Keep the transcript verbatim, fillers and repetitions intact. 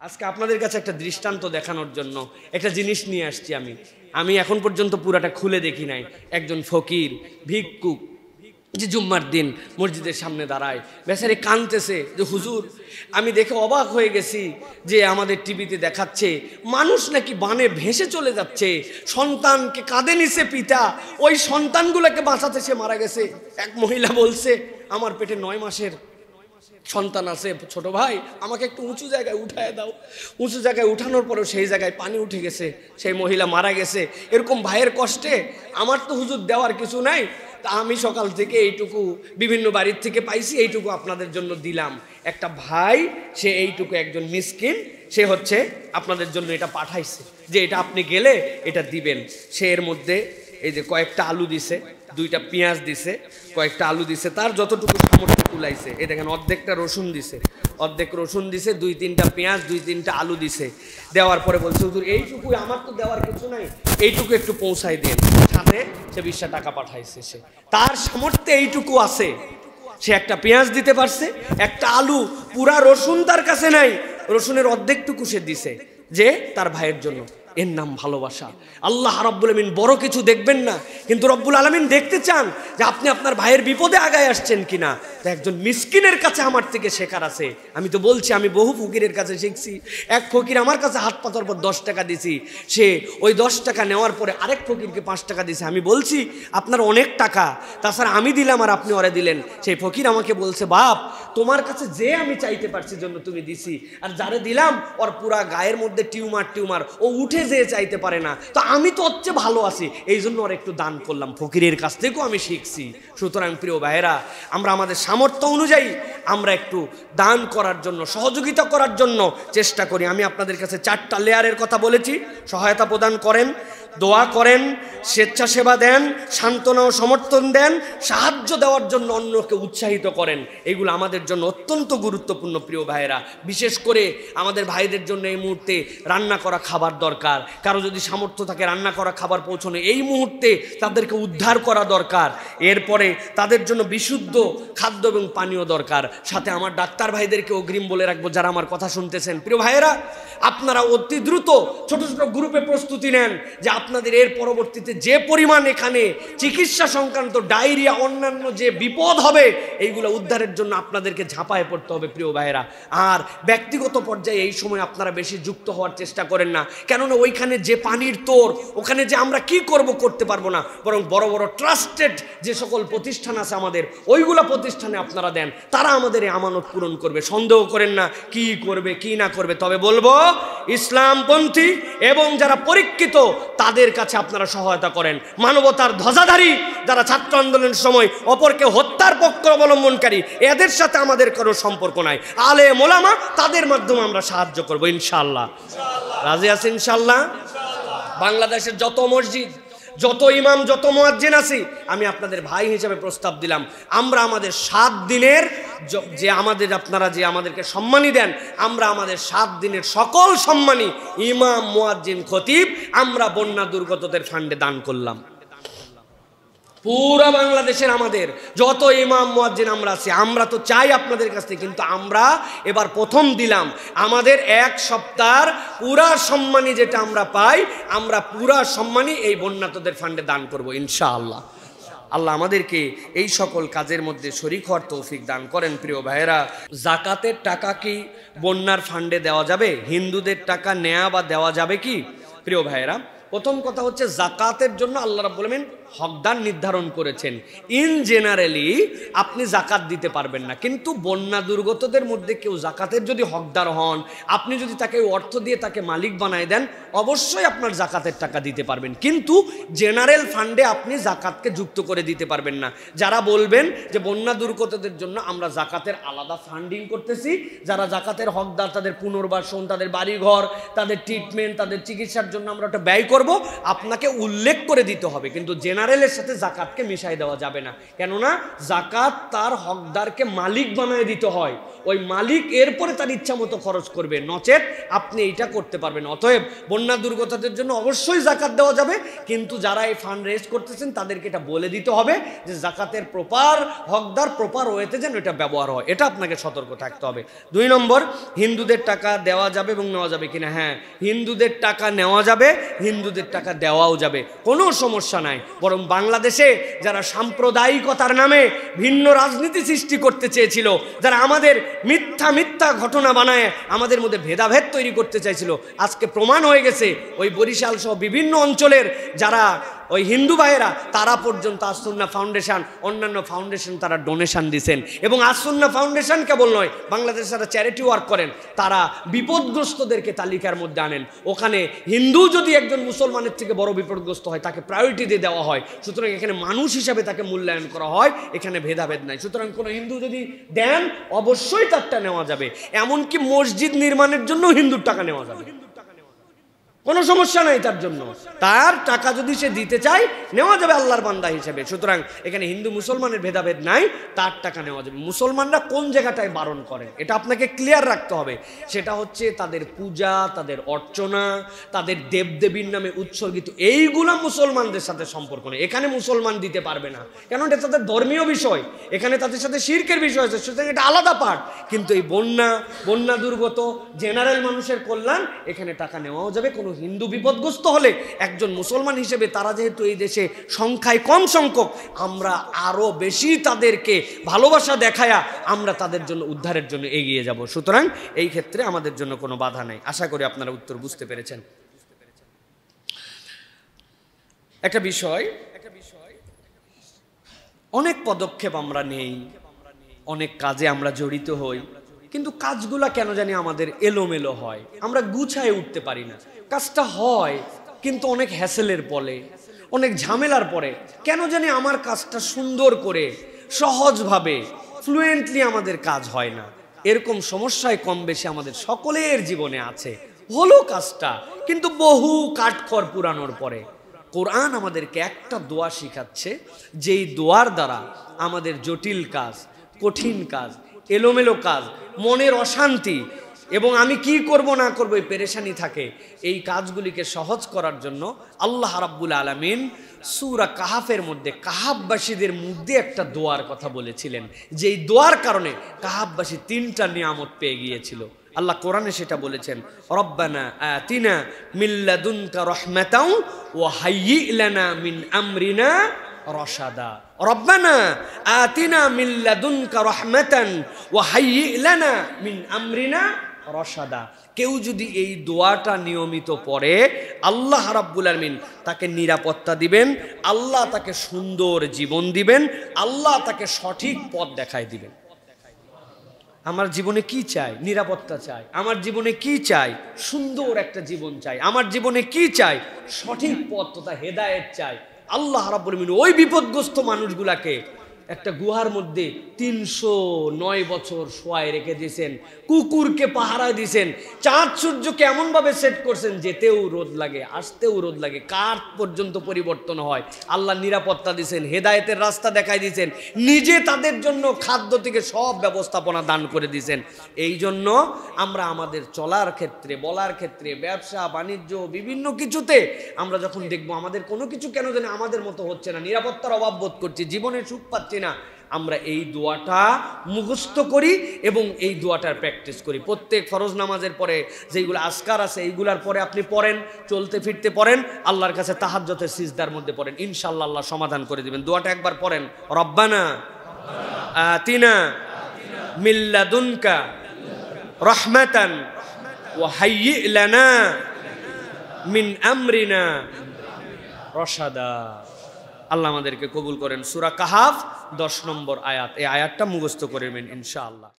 আজকে আপনাদের কাছে একটা দৃষ্টান্ত দেখানোর জন্য একটা জিনিস নিয়ে আসছি। আমি আমি এখন পর্যন্ত পুরাটা খুলে দেখি নাই। একজন ফকির ভিক্ষুক যে জুম্মার দিন মসজিদের সামনে দাঁড়ায়, বেচারি কাঁদতেছে যে হুজুর, আমি দেখে অবাক হয়ে গেছি যে আমাদের টিভিতে দেখাচ্ছে মানুষ নাকি বানে ভেসে চলে যাচ্ছে, সন্তানকে কাঁধে নিছে পিতা, ওই সন্তানগুলোকে বাঁচাতে সে মারা গেছে। এক মহিলা বলছে আমার পেটে নয় মাসের সন্তান আছে, ছোট ভাই আমাকে একটু উঁচু জায়গায় উঠায় দাও। উঁচু জায়গায় উঠানোর পরেও সেই জায়গায় পানি উঠে গেছে, সেই মহিলা মারা গেছে। এরকম ভাইয়ের কষ্টে আমার তো হুজুর দেওয়ার কিছু নাই, তা আমি সকাল থেকে এইটুকু বিভিন্ন বাড়ির থেকে পাইছি, এইটুকু আপনাদের জন্য দিলাম। একটা ভাই সে এইটুকু একজন মিসকিন, সে হচ্ছে আপনাদের জন্য এটা পাঠাইছে যে এটা আপনি গেলে এটা দিবেন। সে এর মধ্যে এই যে কয়েকটা আলু দিছে, দুইটা পেঁয়াজ দিছে, কয়েকটা আলু দিছে, তার যতটুকু সামর্থ্য কুলাইছে। এই দেখেন অর্ধেকটা রসুন দিছে, অর্ধেক রসুন দিছে, দুই তিনটা পেঁয়াজ, দুই তিনটা আলু দিছে। দেওয়ার পরে বলছে হুজুর এইটুকুই, আমার তো দেওয়ার কিছু নাই, এইটুকু একটু পৌঁছাই দেন। সাথে সে বিশটা টাকা পাঠাইছে। সে তার সামর্থ্যে এইটুকু আছে, সে একটা পেঁয়াজ দিতে পারছে, একটা আলু, পুরা রসুন তার কাছে নাই, রসুনের অর্ধেকটুকু সে দিছে যে তার ভাইয়ের জন্য। এর নাম ভালোবাসা। আল্লাহ রাব্বুল আলামিন বড় কিছু দেখবেন না, কিন্তু রব্বুল আলামিন দেখতে চান যে আপনি আপনার ভাইয়ের বিপদে আগায় আসছেন কিনা। তো একজন মিসকিনের কাছে আমার থেকে শেখার আছে। আমি তো বলছি আমি বহু ফকিরের কাছে শিখছি। এক ফকির আমার কাছে হাত পাতার পর দশ টাকা দিছি, সে ওই দশ টাকা নেওয়ার পরে আরেক ফকিরকে পাঁচ টাকা দিছে। আমি বলছি আপনার অনেক টাকা, তাছাড়া আমি দিলাম আর আপনি ওরে দিলেন। সেই ফকির আমাকে বলছে বাপ তোমার কাছে যে আমি চাইতে পারছি জন্য তুমি দিছি, আর যারে দিলাম ওর পুরা গায়ের মধ্যে টিউমার টিউমার, ও উঠে যে চাইতে পারে না, তো আমি তো হচ্ছে ভালো আছি এই জন্য ওর একটু দান করলাম। ফকিরের কাছ থেকেও আমি শিখছি। সুতরাং প্রিয় ভাইয়েরা, আমরা আমাদের সামর্থ্য অনুযায়ী আমরা একটু দান করার জন্য, সহযোগিতা করার জন্য চেষ্টা করি। আমি আপনাদের কাছে চারটা লেয়ারের কথা বলেছি। সহায়তা প্রদান করেন, দোয়া করেন, স্বেচ্ছাসেবা দেন, সান্ত্বনা ও সমর্থন দেন, সাহায্য দেওয়ার জন্য অন্যকে উৎসাহিত করেন। এগুলো আমাদের জন্য অত্যন্ত গুরুত্বপূর্ণ প্রিয় ভাইয়েরা। বিশেষ করে আমাদের ভাইদের জন্য এই মুহূর্তে রান্না করা খাবার দরকার। কারো যদি সামর্থ্য থাকে রান্না করা খাবার পৌঁছানো, এই মুহূর্তে তাদেরকে উদ্ধার করা দরকার। এরপরে তাদের জন্য বিশুদ্ধ খাদ্য এবং পানীয় দরকার। সাথে আমার ডাক্তার ভাইদেরকে অগ্রিম বলে রাখবো, যারা আমার কথা শুনতেছেন প্রিয় ভাইয়েরা, আপনারা অতি দ্রুত ছোট ছোট গ্রুপে প্রস্তুতি নেন যে আপনাদের এর পরবর্তীতে যে পরিমাণ এখানে চিকিৎসা সংক্রান্ত ডায়রিয়া অন্যান্য যে বিপদ হবে, এইগুলো উদ্ধারের জন্য আপনাদেরকে ঝাঁপায় পড়তে হবে প্রিয় ভাইয়েরা। আর ব্যক্তিগত পর্যায়ে এই সময় আপনারা বেশি যুক্ত হওয়ার চেষ্টা করেন না, কেননা ওইখানে যে পানির তোর, ওখানে যে আমরা কি করব করতে পারবো না। বরং বড় বড় ট্রাস্টেড যে সকল প্রতিষ্ঠান আছে আমাদের, ওইগুলো প্রতিষ্ঠানে আপনারা দেন, তারা আমাদের এই আমানত পূরণ করবে। সন্দেহ করেন না কি করবে কি না করবে। তবে বলবো ইসলামপন্থী এবং যারা পরীক্ষিত তাদের কাছে আপনারা সহায়তা করেন। মানবতার ধ্বজাধারী যারা ছাত্র আন্দোলনের সময় অপরকে হত্যার পক্ষ অবলম্বনকারী, এদের সাথে আমাদের কোনো সম্পর্ক নাই। আলেম ওলামা তাদের মাধ্যমে আমরা সাহায্য করবো ইনশাআল্লাহ। রাজি আছেন ইনশাআল্লাহ? বাংলাদেশের যত মসজিদ, যত ইমাম, যত মুয়াজ্জিন আছি, আমি আপনাদের ভাই হিসেবে প্রস্তাব দিলাম, আমরা আমাদের সাত দিনের যে আমাদের আপনারা যে আমাদেরকে সম্মানী দেন, আমরা আমাদের সাত দিনের সকল সম্মানী ইমাম, মুয়াজ্জিন, খতিব আমরা বন্যা দুর্গতদের ফান্ডে দান করলাম। পুরা বাংলাদেশের আমাদের যত ইমাম মুয়াজ্জিন আমরা আছি, আমরা তো চাই আপনাদের কাছ থেকে, কিন্তু আমরা এবার প্রথম দিলাম আমাদের এক সপ্তাহের পুরা সম্মানী যেটা আমরা পাই, আমরা পুরা সম্মানী এই বন্যাতদের ফান্ডে দান করব ইনশাআল্লাহ। আল্লাহ আমাদেরকে এই সকল কাজের মধ্যে শরীক হওয়ার তৌফিক দান করেন। প্রিয় ভাইয়েরা, জাকাতের টাকা কি বন্যার ফান্ডে দেওয়া যাবে? হিন্দুদের টাকা নেওয়া বা দেওয়া যাবে কি? প্রিয় ভাইয়েরা, প্রথম কথা হচ্ছে জাকাতের জন্য আল্লাহ রাব্বুল আলামিন হকদার নির্ধারণ করেছেন। ইন জেনারেলি আপনি জাকাত দিতে পারবেন না, কিন্তু বন্যা দুর্গতদের মধ্যে কেউ জাকাতের যদি হকদার হন, আপনি যদি তাকে অর্থ দিয়ে তাকে মালিক বানায় দেন, অবশ্যই আপনার জাকাতের টাকা দিতে পারবেন। কিন্তু জেনারেল ফান্ডে আপনি জাকাতকে যুক্ত করে দিতে পারবেন না। যারা বলবেন যে বন্যা দুর্গতদের জন্য আমরা জাকাতের আলাদা ফান্ডিং করতেছি, যারা জাকাতের হকদার তাদের পুনর্বাসন, তাদের বাড়িঘর, তাদের ট্রিটমেন্ট, তাদের চিকিৎসার জন্য আমরা ওটা ব্যয় করব, আপনাকে উল্লেখ করে দিতে হবে। কিন্তু জেনারেল জেনারেলের সাথে জাকাতকে মিশাই দেওয়া যাবে না, কেননা জাকাত তার হকদারকে মালিক বানায় দিতে হয়। ওই মালিক এরপরে তার ইচ্ছা মতো খরচ করবে, নচেত আপনি এইটা করতে পারবেন। অতএব বন্যা দুর্গতদের জন্য অবশ্যই জাকাত দেওয়া যাবে, কিন্তু যারা এই ফান্ড রেজ করতেছেন তাদেরকে এটা বলে দিতে হবে যে জাকাতের প্রপার হকদার প্রপার ওয়েতে যেন এটা ব্যবহার হয়, এটা আপনাকে সতর্ক থাকতে হবে। দুই নম্বর, হিন্দুদের টাকা দেওয়া যাবে এবং নেওয়া যাবে কিনা। হ্যাঁ, হিন্দুদের টাকা নেওয়া যাবে, হিন্দুদের টাকা দেওয়াও যাবে, কোনো সমস্যা নাই। বরং বাংলাদেশে যারা সাম্প্রদায়িকতার নামে ভিন্ন রাজনীতি সৃষ্টি করতে চেয়েছিল, যারা আমাদের মিথ্যা মিথ্যা ঘটনা বানায় আমাদের মধ্যে ভেদাভেদ তৈরি করতে চাইছিল, আজকে প্রমাণ হয়ে গেছে ওই বরিশাল সহ বিভিন্ন অঞ্চলের যারা ওই হিন্দু ভাইয়েরা তারা পর্যন্ত আসুন্নাহ ফাউন্ডেশন অন্যান্য ফাউন্ডেশন তারা ডোনেশন দিয়েছেন। এবং আসুন্নাহ ফাউন্ডেশন কেবল নয়, বাংলাদেশে যারা চ্যারিটি ওয়ার্ক করেন তারা বিপদগ্রস্তদেরকে তালিকার মধ্যে আনেন। ওখানে হিন্দু যদি একজন মুসলমানের থেকে বড় বিপদগ্রস্ত হয় তাকে প্রায়োরিটি দিয়ে দেওয়া হয়। সুতরাং এখানে মানুষ হিসাবে তাকে মূল্যায়ন করা হয়, এখানে ভেদাভেদ নাই। সুতরাং কোনো হিন্দু যদি দেন অবশ্যই তারটা নেওয়া যাবে। এমনকি মসজিদ নির্মাণের জন্য হিন্দুর টাকা নেওয়া যাবে, কোনো সমস্যা নাই তার জন্য। তার টাকা যদি সে দিতে চায় নেওয়া যাবে আল্লাহর বান্দা হিসেবে। সুতরাং এখানে হিন্দু মুসলমানের ভেদাভেদ নাই, তার টাকা নেওয়া যাবে। মুসলমানরা কোন জায়গাটায় বারণ করেন এটা আপনাকে ক্লিয়ার রাখতে হবে। সেটা হচ্ছে তাদের পূজা, তাদের অর্চনা, তাদের দেবদেবীর নামে উৎসর্গিত এইগুলা মুসলমানদের সাথে সম্পর্ক নেই। এখানে মুসলমান দিতে পারবে না, কেন এটা তাদের ধর্মীয় বিষয়, এখানে তাদের সাথে শিরকের বিষয় আছে। সুতরাং এটা আলাদা পাঠ। কিন্তু এই বন্যা বন্যা দুর্গত জেনারেল মানুষের কল্যাণ, এখানে টাকা নেওয়াও যাবে। কোনো হিন্দু বিপদগ্রস্ত হলে একজন মুসলমান হিসেবে তারা যেহেতু এই দেশে সংখ্যায় কম সংখ্যক, আমরা আরো বেশি তাদেরকে ভালোবাসা দেখায়া আমরা তাদের জন্য উদ্ধারের জন্য এগিয়ে যাব। সুতরাং এই ক্ষেত্রে আমাদের জন্য কোনো বাধা নেই। আশা করি আপনারা উত্তর বুঝতে পেরেছেন। একটা বিষয়, অনেক পদক্ষেপ আমরা নেই, অনেক কাজে আমরা জড়িত হই, কিন্তু কাজগুলা কেন জানি আমাদের এলোমেলো হয়, আমরা গুছায় উঠতে পারি না। কাজটা হয় কিন্তু অনেক হ্যাসেলের পরে, অনেক ঝামেলার পরে কেন জানি আমার কাজটা সুন্দর করে সহজভাবে ফ্লুয়েন্টলি আমাদের কাজ হয় না। এরকম সমস্যায় কম বেশি আমাদের সকলের জীবনে আছে। হলো কাজটা কিন্তু বহু কাঠখড় পুরানোর পরে। কোরআন আমাদেরকে একটা দোয়া শিখাচ্ছে, যেই দোয়ার দ্বারা আমাদের জটিল কাজ, কঠিন কাজ, এলোমেলো কাজ, মনের অশান্তি এবং আমি কি করব না করব এই পেরেশানি থাকে, এই কাজগুলিকে সহজ করার জন্য আল্লাহ রাব্বুল আলামিন সূরা কাহাফের মধ্যে কাহাববাসীদের মধ্যে একটা দোয়ার কথা বলেছিলেন, যেই দোয়ার কারণে কাহাববাসী তিনটা নিয়ামত পেয়ে গিয়েছিল। আল্লাহ কোরআনে সেটা বলেছেন, রব্বানা আতিনা মিন লাদুনকা রাহমাতাও ওয়া হাইয়্যি লানা মিন আমরিনা রশাদা। রব্বানা আতিনা মিন লাদুনকা রাহমাতান ওয়া হাইয়্যি লানা মিন আমরিনা রশাদা। কেউ যদি এই দোয়াটা নিয়মিত পড়ে আল্লাহ রাব্বুল আলামিন তাকে নিরাপত্তা দিবেন, আল্লাহ তাকে সুন্দর জীবন দিবেন, আল্লাহ তাকে সঠিক পথ দেখায় দিবেন। আমার জীবনে কি চাই? নিরাপত্তা চাই। আমার জীবনে কি চাই? সুন্দর একটা জীবন চাই। আমার জীবনে কি চাই? সঠিক পথ তথা হেদায়েত চাই। আল্লাহ রাব্বুল আলামিন ওই বিপদগ্রস্ত মানুষগুলাকে একটা গুহার মধ্যে তিনশো নয় বছর শোয়ায় রেখে দিয়েছেন, কুকুরকে পাহারায় দিয়েছেন, চাঁদ সূর্যকে এমন ভাবে সেট করছেন যেতেও রোদ লাগে, আসতেও রোদ লাগে, কাঠ পর্যন্ত পরিবর্তন হয়। আল্লাহ নিরাপত্তা দিয়েছেন, হেদায়েতের রাস্তা দেখাই দিয়েছেন, নিজে তাদের জন্য খাদ্য থেকে সব ব্যবস্থাপনা দান করে দিয়েছেন। এই জন্য আমরা আমাদের চলার ক্ষেত্রে, বলার ক্ষেত্রে, ব্যবসা বাণিজ্য বিভিন্ন কিছুতে আমরা যখন দেখবো আমাদের কোনো কিছু কেন জানি আমাদের মতো হচ্ছে না, নিরাপত্তার অভাব বোধ করছি, জীবনে সুখ পাচ্ছি না, আমরা এই দোয়াটা মুখস্থ করি এবং এই দোয়াটার প্র্যাকটিস করি। প্রত্যেক ফরজ নামাজের পরে যেগুলো আজকার আছে এইগুলার পরে আপনি পড়েন, চলতে ফিরতে পড়েন, আল্লাহর কাছে তাহাজ্জুদের সিজদার মধ্যে পড়েন, ইনশাআল্লাহ আল্লাহ সমাধান করে দিবেন। দোয়াটা একবার পড়েন, রব্বানা আতিনা মিন লাদুনকা রাহমাতান ওয়া হাইয়্যি লানা মিন আমরিনা রশাদা। আল্লাহ আমাদেরকে কবুল করেন। সূরা কাহাফ দশ নম্বর আয়াত, এই আয়াতটা মুখস্থ করে নেবেন ইনশাআল্লাহ।